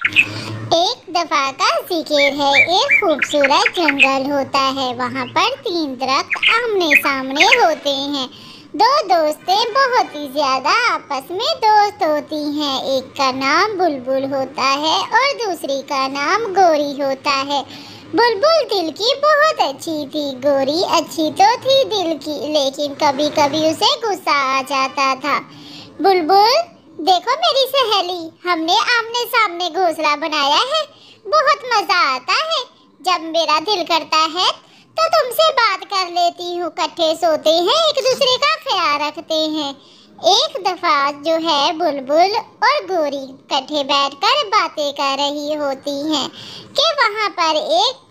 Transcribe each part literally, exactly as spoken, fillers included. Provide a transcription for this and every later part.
एक दफा का जिक्र है, एक खूबसूरत जंगल होता है। वहाँ पर तीन दरख्त आमने सामने होते हैं। दो दोस्तें बहुत ही ज्यादा आपस में दोस्त होती हैं। एक का नाम बुलबुल होता है और दूसरी का नाम गोरी होता है। बुलबुल दिल की बहुत अच्छी थी। गोरी अच्छी तो थी दिल की, लेकिन कभी कभी उसे गुस्सा आ जाता था। बुलबुल, देखो मेरी सहेली, हमने आमने सामने घोंसला बनाया है। बहुत मजा आता है। जब मेरा दिल करता है तो तुमसे बात कर लेती हूँ। इकट्ठे सोते हैं, एक दूसरे का ख्याल रखते हैं। एक दफा जो है, बुलबुल और गोरी इकट्ठे बैठकर बातें कर रही होती हैं कि वहाँ पर एक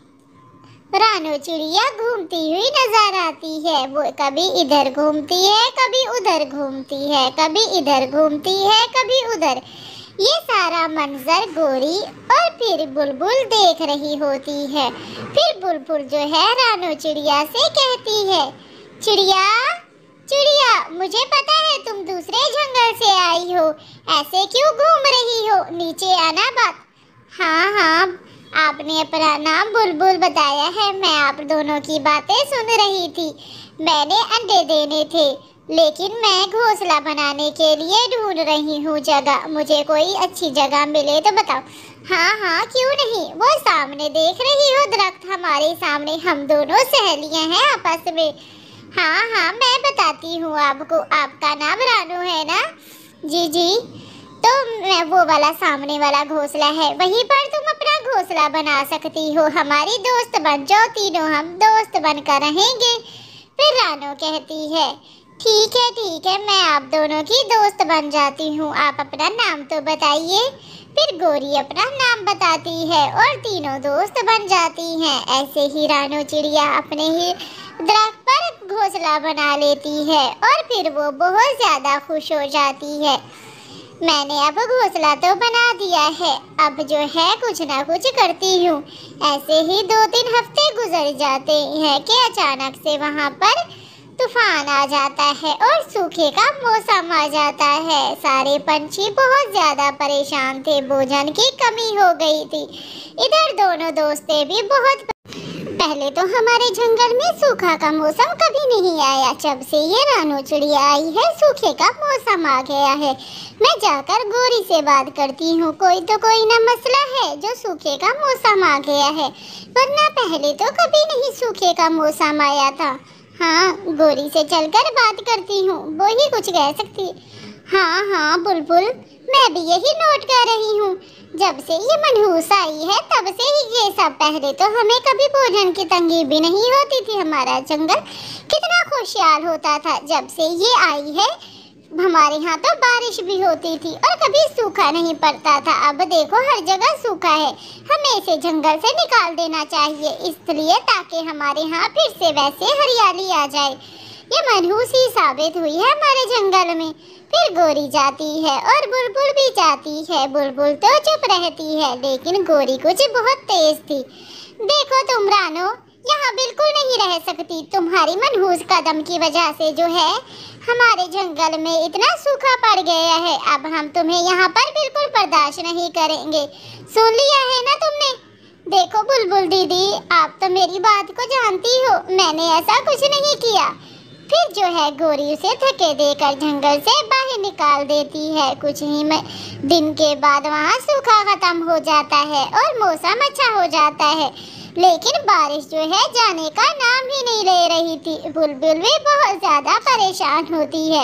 रानो चिड़िया घूमती हुई नजर आती है। वो कभी इधर घूमती है, कभी उधर घूमती है, कभी इधर घूमती है, कभी उधर। ये सारा मंजर गोरी और फिर बुलबुल देख रही होती है। फिर बुलबुल जो है रानो चिड़िया से कहती है, चिड़िया चिड़िया, मुझे पता है तुम दूसरे जंगल से आई हो, ऐसे क्यों घूम रही हो? नीचे आना बात। हाँ हाँ, आपने अपना नाम बुलबुल बताया है। मैं आप दोनों की बातें सुन रही थी। मैंने अंडे देने थे, लेकिन मैं घोंसला बनाने के लिए ढूंढ रही हूँ जगह। मुझे कोई अच्छी जगह मिले तो बताओ। हाँ हाँ, क्यों नहीं। वो सामने देख रही हो दरख्त, हमारे सामने, हम दोनों सहेलियां हैं आपस में। हाँ हाँ, मैं बताती हूँ आपको। आपका नाम रानू है ना? जी जी। तो मैं वो वाला सामने वाला घोंसला है, वहीं पर तुम अपना घोंसला बना सकती हो। हमारी दोस्त बन जाओ, तीनों हम दोस्त बनकर रहेंगे। फिर रानो कहती है, ठीक है ठीक है, मैं आप दोनों की दोस्त बन जाती हूँ। आप अपना नाम तो बताइए। फिर गोरी अपना नाम बताती है और तीनों दोस्त बन जाती हैं। ऐसे ही रानो चिड़िया अपने ही दरख्त पर घोंसला बना लेती है और फिर वो बहुत ज्यादा खुश हो जाती है। मैंने अब घोंसला तो बना दिया है, अब जो है कुछ ना कुछ करती हूँ। ऐसे ही दो तीन हफ्ते गुजर जाते हैं कि अचानक से वहाँ पर तूफान आ जाता है और सूखे का मौसम आ जाता है। सारे पंछी बहुत ज्यादा परेशान थे, भोजन की कमी हो गई थी। इधर दोनों दोस्तें भी बहुत। पहले तो हमारे जंगल में सूखा का मौसम कभी नहीं आया। जब से ये रानो चिड़िया आई है, सूखे का मौसम आ गया है। मैं जाकर गोरी से बात करती हूँ। कोई तो कोई ना मसला है जो सूखे का मौसम आ गया है, वरना पहले तो कभी नहीं सूखे का मौसम आया था। हाँ, गोरी से चलकर बात करती हूँ, वो ही कुछ कह सकती। हाँ हाँ बुलबुल, मैं भी यही नोट कर रही हूँ। जब से ये मनहूस आई है, तब से ही ये सब। पहले तो हमें कभी भोजन की तंगी भी नहीं होती थी। हमारा जंगल कितना खुशहाल होता था। जब से ये आई है, हमारे यहाँ तो बारिश भी होती थी और कभी सूखा नहीं पड़ता था। अब देखो हर जगह सूखा है। हमें इसे जंगल से निकाल देना चाहिए, इसलिए ताकि हमारे यहाँ फिर से वैसे हरियाली आ जाए। ये मनहूस ही साबित हुई है हमारे जंगल में। फिर गोरी जाती है और बुलबुल भी जाती है। बुलबुल तो चुप रहती है, लेकिन गोरी कुछ बहुत तेज थी। देखो तुम रानो, यहाँ बिल्कुल नहीं रह सकती। तुम्हारी मनहूस कदम की वजह से जो है हमारे जंगल में इतना सूखा पड़ गया है। अब हम तुम्हें यहाँ पर बिल्कुल बर्दाश्त नहीं करेंगे। सुन लिया है ना तुमने? देखो बुलबुल दीदी, आप तो मेरी बात को जानती हो, मैंने ऐसा कुछ नहीं किया। फिर जो है गोरी उसे धक्के देकर जंगल से बाहर निकाल देती है। कुछ ही में दिन के बाद वहाँ सूखा खत्म हो जाता है और मौसम अच्छा हो जाता है। लेकिन बारिश जो है जाने का नाम ही नहीं ले रही थी। बुलबुल भी बहुत ज्यादा परेशान होती है।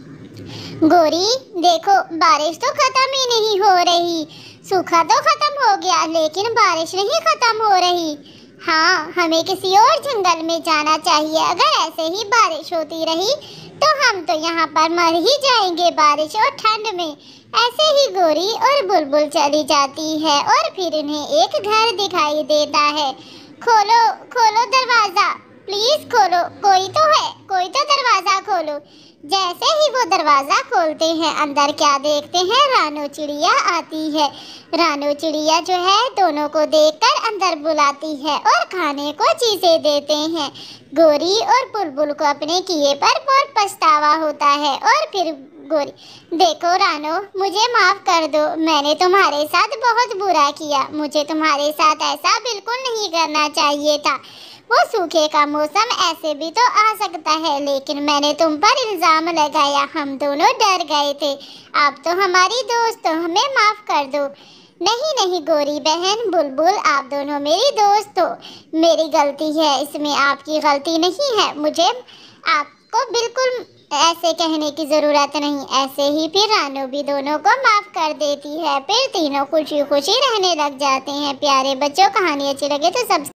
गोरी देखो, बारिश तो खत्म ही नहीं हो रही। सूखा तो खत्म हो गया, लेकिन बारिश नहीं खत्म हो रही। हाँ, हमें किसी और जंगल में जाना चाहिए। अगर ऐसे ही बारिश होती रही तो हम तो यहाँ पर मर ही जाएंगे बारिश और ठंड में। ऐसे ही गोरी और बुलबुल चली जाती है और फिर इन्हें एक घर दिखाई देता है। खोलो खोलो दरवाजा, प्लीज खोलो, कोई तो है, कोई तो दरवाजा खोलो। जैसे ही वो दरवाजा खोलते हैं, अंदर क्या देखते हैं? रानो चिड़िया आती है। रानो चिड़िया जो है दोनों को देखकर अंदर बुलाती है और खाने को चीजें देते हैं। गोरी और बुलबुल को अपने किए पर बहुत पछतावा होता है और फिर गोरी, देखो रानो, मुझे माफ कर दो। मैंने तुम्हारे साथ बहुत बुरा किया। मुझे तुम्हारे साथ ऐसा बिल्कुल नहीं करना चाहिए था। वो सूखे का मौसम ऐसे भी तो आ सकता है, लेकिन मैंने तुम पर इल्जाम लगाया। हम दोनों डर गए थे। आप तो हमारी दोस्त हो, हमें माफ कर दो। नहीं नहीं गोरी बहन, बुलबुल, आप दोनों मेरी दोस्त हो। मेरी गलती है, इसमें आपकी गलती नहीं है। मुझे आपको बिल्कुल ऐसे कहने की जरूरत नहीं। ऐसे ही फिर रानू भी दोनों को माफ कर देती है। फिर तीनों खुशी खुशी रहने लग जाते हैं। प्यारे बच्चों, कहानी अच्छी लगे तो सब